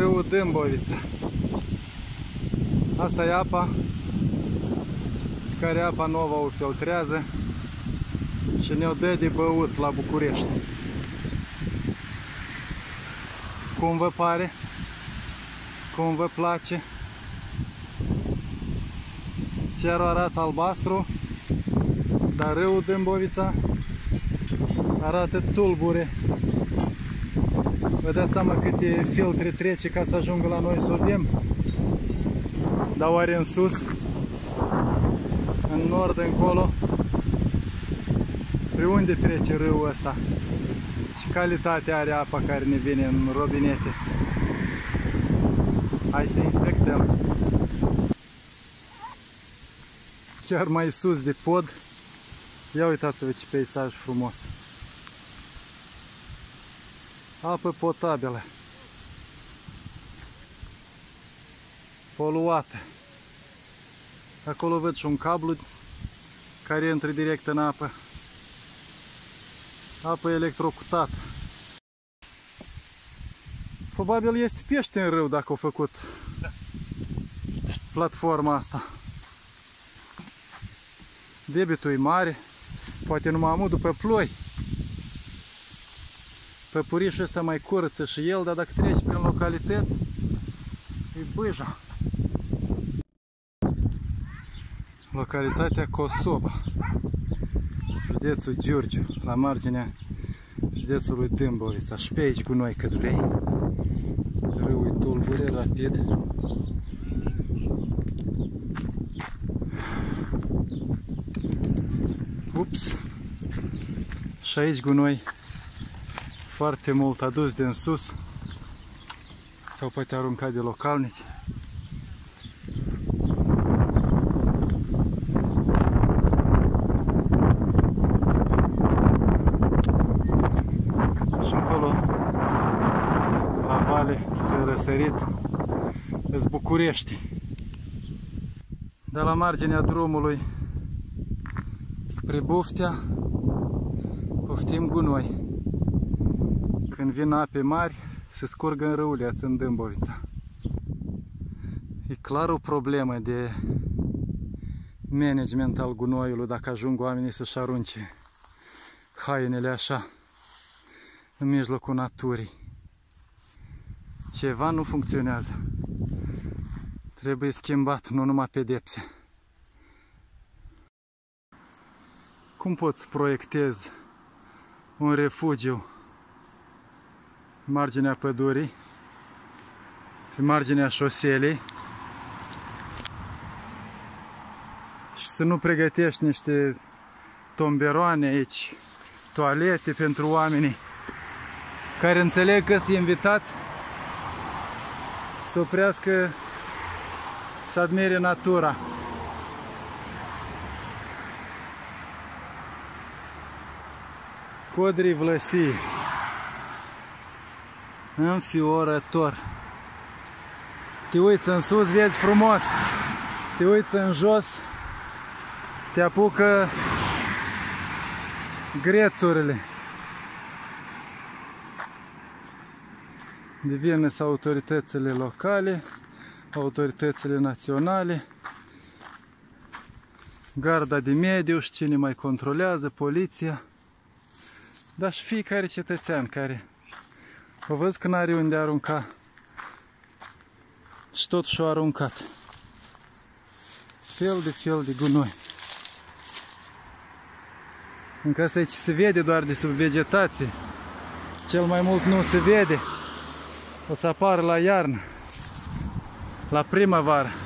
râul Dâmbovița. Asta e apa care Apa Nova o filtrează și ne-o dă de băut la București. Cum vă pare? Cum vă place? Cerul arată albastru, dar râul Dâmbovița arată tulbure. Vă dați seama câte filtre trece ca să ajungă la noi să o bem? Dar oare în sus, în nord, încolo, pe unde trece râul ăsta? Și calitate are apa care ne vine în robinete? Hai să inspectăm. Chiar mai sus de pod, ia uitați-vă ce peisaj frumos. Apă potabilă, poluată. Acolo văd și un cablu care intră direct în apă. Apă electrocutată. Probabil este pește în râu dacă au făcut platforma asta. Debitul e mare, poate numai amul după ploi. Păpurișul ăsta mai curăță și el, dar dacă treci prin localități, e bâja. Localitatea Cosoba, județul Giurgiu, la marginea județului Dâmbovița. Și pe aici cu noi cât vrei. Râul tulbure, rapid. Ups! Și aici gunoi foarte mult adus din sus sau poate aruncat de localnici. Și încolo la vale spre răsărit îs București. De la marginea drumului spre Buftea poftim gunoi. Când vin ape mari, se scurgă în râuleț în Dâmbovița. E clar o problemă de management al gunoiului dacă ajung oamenii să-și arunce hainele așa în mijlocul naturii. Ceva nu funcționează. Trebuie schimbat, nu numai pedepse. Cum pot să proiectez un refugiu pe marginea pădurii, pe marginea șoselei și să nu pregătești niște tomberoane aici, toalete pentru oamenii care înțeleg că sunt invitați să oprească, să admire natura. Codrii vlăsii, înfiorător. Te uiți în sus, vezi frumos. Te uiți în jos, te apucă grețurile. Devin autoritățile locale, autoritățile naționale, garda de mediu și cine mai controlează, poliția. Dar și fiecare cetățean care o văzut că n-are unde arunca și tot și-o aruncat. Fel de gunoi. Încă asta e ce se vede doar de sub vegetație. Cel mai mult nu se vede. O să apară la iarnă, la primăvară.